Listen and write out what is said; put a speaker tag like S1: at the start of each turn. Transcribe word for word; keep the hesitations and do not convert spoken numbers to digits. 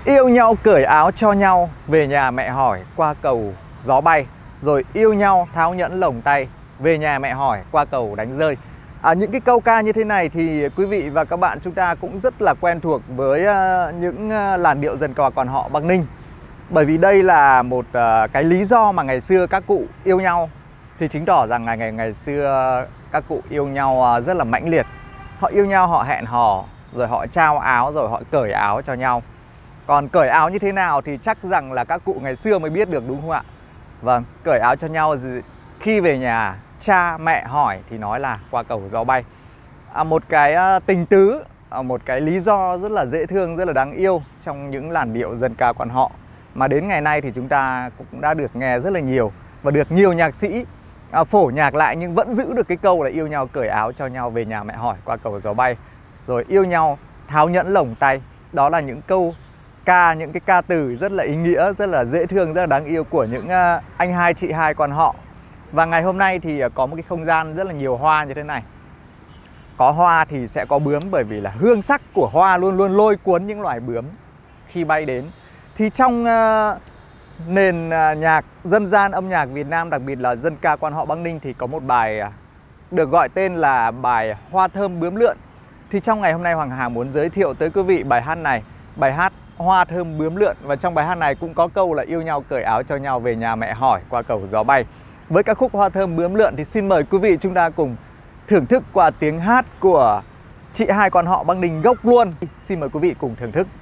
S1: Yêu nhau cởi áo cho nhau, về nhà mẹ hỏi qua cầu gió bay. Rồi yêu nhau tháo nhẫn lồng tay, về nhà mẹ hỏi qua cầu đánh rơi. À, những cái câu ca như thế này thì quý vị và các bạn chúng ta cũng rất là quen thuộc với uh, những uh, làn điệu dân ca quan họ Bắc Ninh. Bởi vì đây là một uh, cái lý do mà ngày xưa các cụ yêu nhau, thì chứng tỏ rằng ngày ngày ngày xưa các cụ yêu nhau uh, rất là mãnh liệt. Họ yêu nhau, họ hẹn hò, rồi họ trao áo, rồi họ cởi áo cho nhau. Còn cởi áo như thế nào thì chắc rằng là các cụ ngày xưa mới biết được, đúng không ạ? Vâng, cởi áo cho nhau khi về nhà cha mẹ hỏi thì nói là qua cầu gió bay. À, một cái tình tứ, một cái lý do rất là dễ thương, rất là đáng yêu trong những làn điệu dân ca quan họ mà đến ngày nay thì chúng ta cũng đã được nghe rất là nhiều, và được nhiều nhạc sĩ à, phổ nhạc lại, nhưng vẫn giữ được cái câu là yêu nhau cởi áo cho nhau, về nhà mẹ hỏi qua cầu gió bay. Rồi yêu nhau tháo nhẫn lồng tay. Đó là những câu ca, những cái ca từ rất là ý nghĩa, rất là dễ thương, rất là đáng yêu của những uh, anh hai chị hai quan họ. Và ngày hôm nay thì uh, có một cái không gian rất là nhiều hoa như thế này. Có hoa thì sẽ có bướm, bởi vì là hương sắc của hoa luôn luôn lôi cuốn những loài bướm khi bay đến. Thì trong uh, nền uh, nhạc dân gian, âm nhạc Việt Nam, đặc biệt là dân ca quan họ Bắc Ninh, thì có một bài uh, được gọi tên là bài Hoa Thơm Bướm Lượn. Thì trong ngày hôm nay Hoàng Hà muốn giới thiệu tới quý vị bài hát này, bài hát Hoa Thơm Bướm Lượn. Và trong bài hát này cũng có câu là yêu nhau cởi áo cho nhau, về nhà mẹ hỏi qua cầu gió bay. Với ca khúc Hoa Thơm Bướm Lượn thì xin mời quý vị chúng ta cùng thưởng thức qua tiếng hát của chị hai quan họ Bắc Ninh gốc luôn. Xin mời quý vị cùng thưởng thức.